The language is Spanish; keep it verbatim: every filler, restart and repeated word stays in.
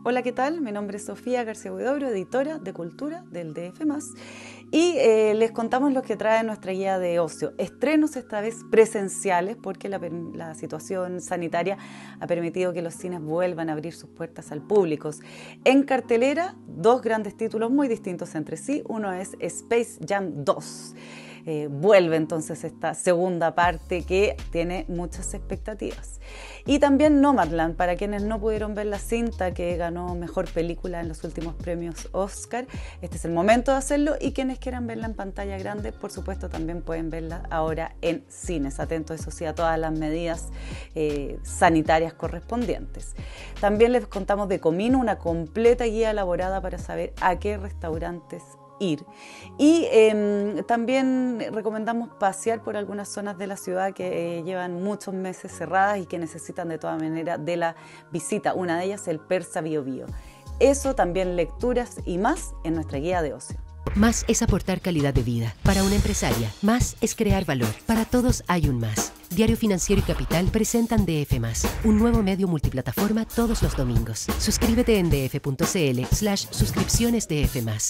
Hola, ¿qué tal? Mi nombre es Sofía García Huidobro, editora de Cultura del D F más, y eh, les contamos lo que trae nuestra guía de ocio. Estrenos esta vez presenciales porque la, la situación sanitaria ha permitido que los cines vuelvan a abrir sus puertas al público. En cartelera, dos grandes títulos muy distintos entre sí. Uno es Space Jam dos. Eh, vuelve entonces esta segunda parte que tiene muchas expectativas. Y también Nomadland, para quienes no pudieron ver la cinta que ganó Mejor Película en los últimos premios Oscar. Este es el momento de hacerlo, y quienes quieran verla en pantalla grande, por supuesto, también pueden verla ahora en cines. Atentos, eso sí, a todas las medidas eh, sanitarias correspondientes. También les contamos de Comino, una completa guía elaborada para saber a qué restaurantes ir. Y eh, también recomendamos pasear por algunas zonas de la ciudad que eh, llevan muchos meses cerradas y que necesitan de todas maneras de la visita. Una de ellas, el Persa Bio Bio. Eso, también lecturas y más en nuestra guía de ocio. Más es aportar calidad de vida. Para una empresaria, más es crear valor. Para todos hay un más. Diario Financiero y Capital presentan D F más, un nuevo medio multiplataforma todos los domingos. Suscríbete en df punto cl slash suscripciones D F más.